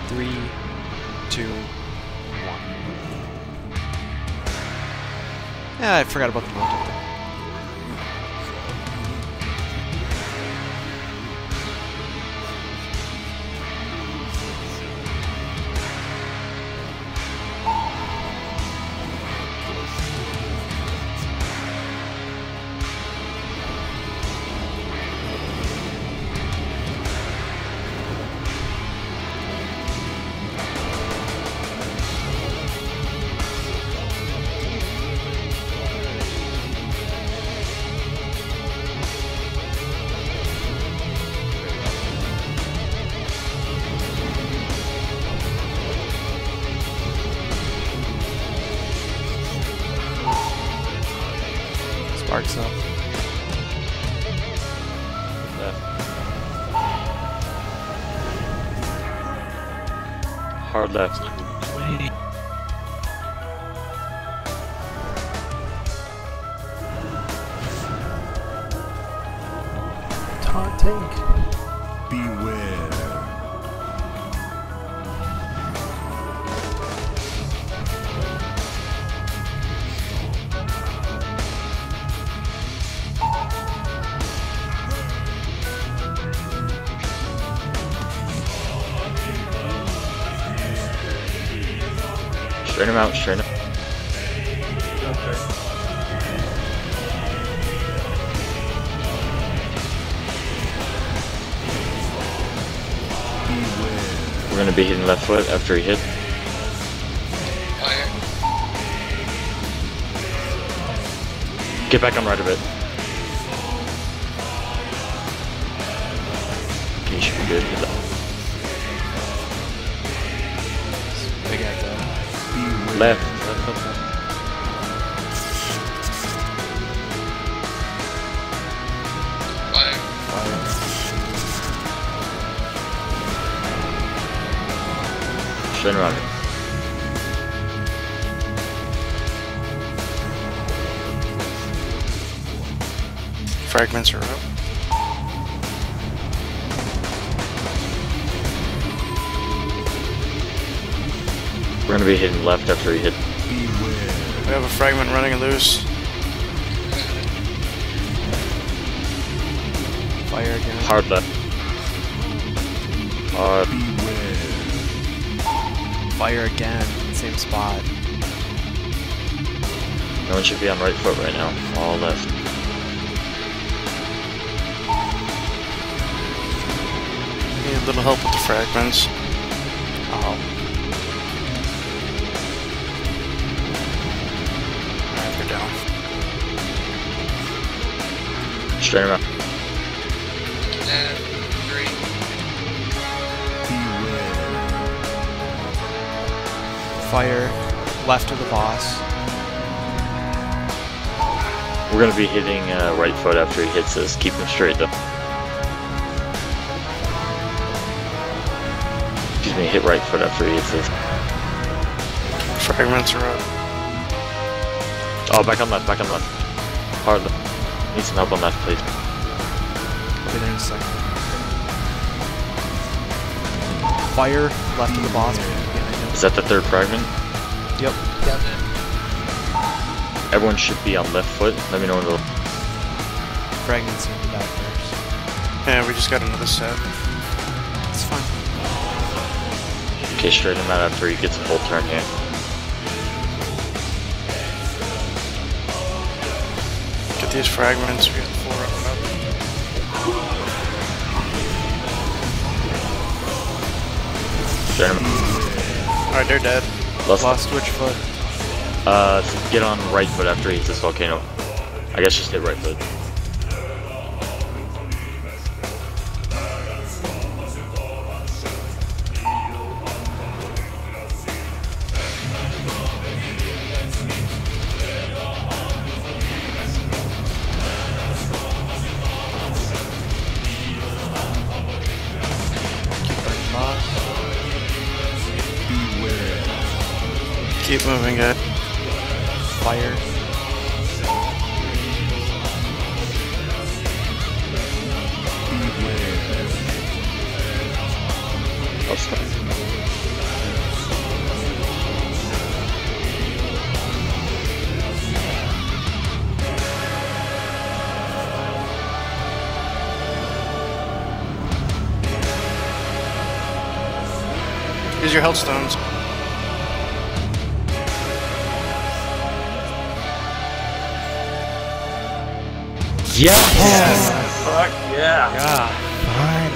3, 2, 1. Yeah, I forgot about the mountain there. Sparks up. Left. Hard left. Taunting. Beware. Straighten him out, straighten him. We're gonna be hitting left foot after he hit. Fire. Get back on right a bit. Okay, you should be good. Big echo. Left. Left. Fire. Fire. Straighten around. Fragments are up. We're gonna be hitting left after he hit. We have a fragment running loose. Fire again. Hard left. Hard. Fire again. Same spot. No one should be on right foot right now. All left. Need a little help with the fragments. Uh-oh. Alright, they're down. Straighten him out. And 3. Fire. Left of the boss. We're gonna be hitting right foot after he hits this. Keep him straight though. Excuse me, hit right foot after he hits this. Fragments are up. Oh, back on left, back on left. Hard left. Need some help on left, please. I'll be there in a second. Fire. Left of the boss. Behind him. Is that the third fragment? Yep. Yep. Everyone should be on left foot. Let me know when the Fragments need to die first. Yeah, we just got another set. It's fine. Okay, straighten him out after he gets a full turn here. Get these fragments. We got 4 up and up. Straighten him. Alright, they're dead. Lost which foot? So get on right foot after he hits this volcano. I guess just hit right foot. Keep moving, guys. Fire. I'll stop. Use your health stones. Yes! Fuck yeah! Yeah.